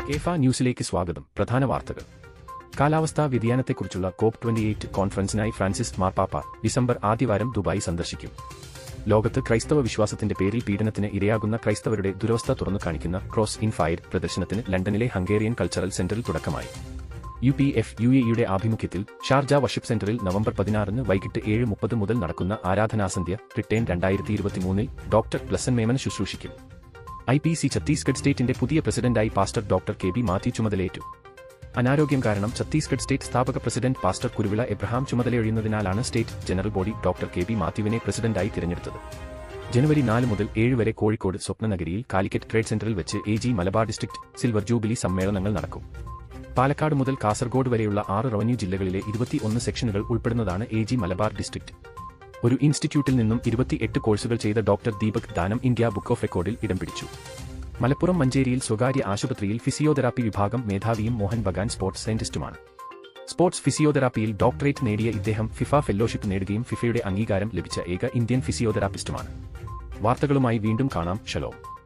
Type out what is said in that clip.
കേഫ ന്യൂസിലേക്ക് സ്വാഗതം. പ്രധാന വാർത്തകൾ. കാലാവസ്ഥാ വ്യതിയാനത്തെക്കുറിച്ചുള്ള COP28 കോൺഫറൻസിനായി ഫ്രാൻസിസ് മാർപ്പാപ്പ ഡിസംബർ ആദ്യവാരം ദുബായ് സന്ദർശിക്കും. ലോകത്ത് ക്രൈസ്തവ വിശ്വാസത്തിന്റെ പേരിൽ പീഡനത്തിന് ഇരയാകുന്ന ക്രൈസ്തവരുടെ ദുരവസ്ഥ തുറന്നു കാണിക്കുന്ന ക്രോസ് ഇൻ ഫയർ പ്രദർശനത്തിന് ലണ്ടനിലെ ഹംഗേറിയൻ കൾച്ചറൽ സെന്ററിൽ തുടക്കമായി. UPF-UAE ആഭിമുഖ്യത്തിൽ ഷാർജ വർഷിപ്പ് സെന്ററിൽ നവംബർ 16 വൈകിട്ട് 7:30 മുതൽ നടക്കുന്ന ആരാധനാസന്ധ്യ റിട്ടേൺ 2023 ഡോക്ടർ പ്ലസൻ മേമൻ ശുശ്രൂഷിക്കും. IPC ഛത്തീസ്ഗഡ് സ്റ്റേറ്റിന്റെ പുതിയ പ്രസിഡന്റായി പാസ്റ്റർ ഡോക്ടർ KB മാത്യു ചുമതലയേറ്റു. അനാരോഗ്യം കാരണം ഛത്തീസ്ഗഡ് സ്റ്റേറ്റ് സ്ഥാപക പ്രസിഡന്റ് പാസ്റ്റർ കുരുവിള എബ്രഹാം ചുമതലയൊഴിയുന്നതിനാലാണ് state general body doctor KB മാത്യുവിനെ പ്രസിഡന്റായി തിരഞ്ഞെടുത്തത്. ജനുവരി 4 മുതൽ 7 വരെ കോഴിക്കോട് സ്വപ്നനഗരിയിൽ കാലിക്കറ്റ് ട്രേഡ് സെന്ററിൽ വെച്ച് AG Malabar district silver jubilee സമ്മേളനങ്ങൾ നടക്കും. പാലക്കാട് മുതൽ കാസർഗോഡ് വരെയുള്ള 6 റവന്യൂ ജില്ലകളിലെ 21 സെക്ഷനുകൾ ഉൾപ്പെടുന്നതാണ് AG മലബാർ ഡിസ്ട്രിക്ട്. ഒരു ഇൻസ്റ്റിറ്റ്യൂട്ടിൽ നിന്നും 28 കോഴ്സുകൾ ചെയ്ത ഡോക്ടർ ദീപക് ദാനം ഇന്ത്യ ബുക്ക് ഓഫ് റെക്കോർഡിൽ ഇടം പിടിച്ചു. മലപ്പുറം മഞ്ചേരിയിൽ സ്വകാര്യ ആശുപത്രിയിൽ ഫിസിയോതെറാപ്പി വിഭാഗം മേധാവിയും മോഹൻ ബഗാൻ സ്പോർട്സ് സയന്റിസ്റ്റുമാണ്. സ്പോർട്സ് ഫിസിയോതെറാപ്പിയിൽ ഡോക്ടറേറ്റ് നേടിയ ഇദ്ദേഹം ഫിഫ ഫെല്ലോഷിപ്പ് നേടുകയും ഫിഫയുടെ അംഗീകാരം ലഭിച്ച ഏക ഇന്ത്യൻ ഫിസിയോതെറാപ്പിസ്റ്റുമാണ്. വാർത്തകളുമായി വീണ്ടും കാണാം. ഷലോം.